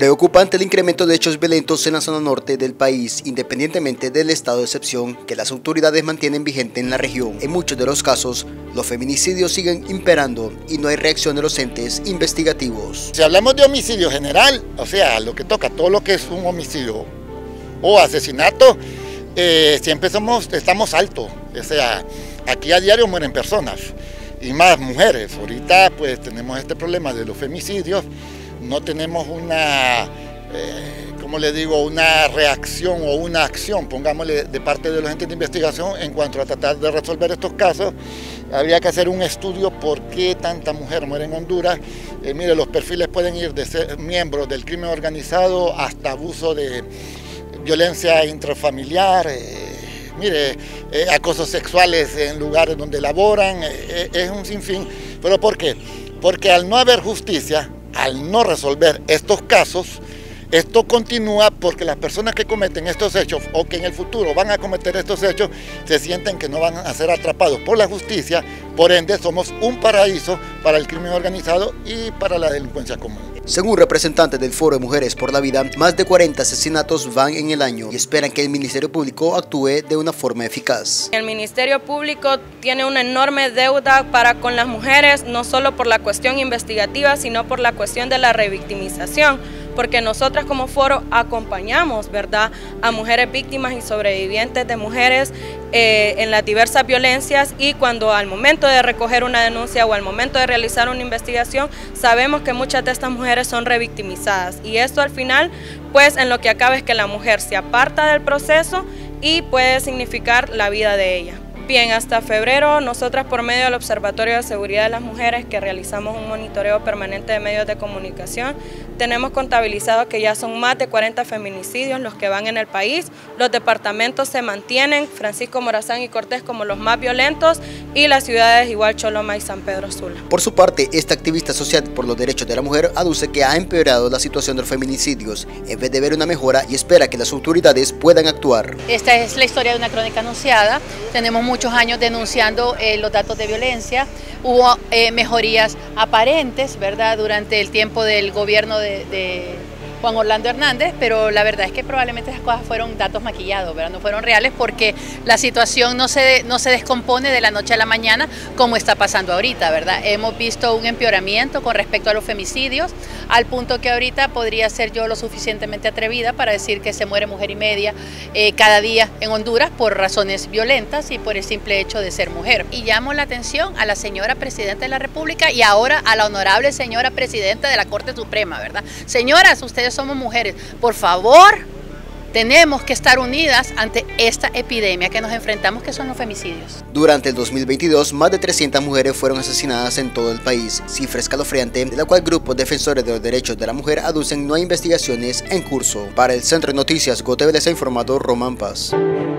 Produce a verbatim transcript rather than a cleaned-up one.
Preocupante el incremento de hechos violentos en la zona norte del país, independientemente del estado de excepción que las autoridades mantienen vigente en la región. En muchos de los casos, los feminicidios siguen imperando y no hay reacción de los entes investigativos. Si hablamos de homicidio general, o sea, lo que toca, todo lo que es un homicidio o asesinato, eh, siempre somos, estamos altos. O sea, aquí a diario mueren personas y más mujeres. Ahorita pues tenemos este problema de los femicidios. No tenemos una, eh, como le digo, una reacción o una acción, pongámosle, de parte de los entes de investigación en cuanto a tratar de resolver estos casos. Habría que hacer un estudio por qué tanta mujer muere en Honduras. Eh, mire, los perfiles pueden ir de ser miembros del crimen organizado hasta abuso de violencia intrafamiliar, eh, mire, eh, acosos sexuales en lugares donde laboran, eh, es un sinfín. ¿Pero por qué? Porque al no haber justicia, al no resolver estos casos, esto continúa porque las personas que cometen estos hechos o que en el futuro van a cometer estos hechos se sienten que no van a ser atrapados por la justicia, por ende somos un paraíso para el crimen organizado y para la delincuencia común. Según representantes del Foro de Mujeres por la Vida, más de cuarenta asesinatos van en el año y esperan que el Ministerio Público actúe de una forma eficaz. El Ministerio Público tiene una enorme deuda para con las mujeres, no solo por la cuestión investigativa, sino por la cuestión de la revictimización, porque nosotras como foro acompañamos, ¿verdad?, a mujeres víctimas y sobrevivientes de mujeres eh, en las diversas violencias, y cuando al momento de recoger una denuncia o al momento de realizar una investigación, sabemos que muchas de estas mujeres son revictimizadas, y esto al final, pues en lo que acaba es que la mujer se aparta del proceso y puede significar la vida de ella. Bien, hasta febrero nosotras por medio del Observatorio de Seguridad de las Mujeres, que realizamos un monitoreo permanente de medios de comunicación, tenemos contabilizado que ya son más de cuarenta feminicidios los que van en el país. Los departamentos se mantienen, Francisco Morazán y Cortés, como los más violentos, y las ciudades igual Choloma y San Pedro Sula. Por su parte, esta activista social por los derechos de la mujer aduce que ha empeorado la situación de los feminicidios en vez de ver una mejora, y espera que las autoridades puedan actuar. Esta es la historia de una crónica anunciada. Tenemos muchos años denunciando eh, los datos de violencia. Hubo eh, mejorías aparentes, ¿verdad?, durante el tiempo del gobierno de, de Juan Orlando Hernández, pero la verdad es que probablemente esas cosas fueron datos maquillados, ¿verdad?, no fueron reales, porque la situación no se, no se descompone de la noche a la mañana como está pasando ahorita, ¿verdad? Hemos visto un empeoramiento con respecto a los femicidios, al punto que ahorita podría ser yo lo suficientemente atrevida para decir que se muere mujer y media eh, cada día en Honduras por razones violentas y por el simple hecho de ser mujer. Y llamo la atención a la señora Presidenta de la República y ahora a la honorable señora Presidenta de la Corte Suprema, ¿verdad? Señoras, ustedes somos mujeres, por favor, tenemos que estar unidas ante esta epidemia que nos enfrentamos, que son los femicidios. Durante el dos mil veintidós, más de trescientas mujeres fueron asesinadas en todo el país, cifra escalofriante de la cual grupos defensores de los derechos de la mujer aducen no hay investigaciones en curso. Para el Centro de Noticias Gotevele, ha informado Román Paz.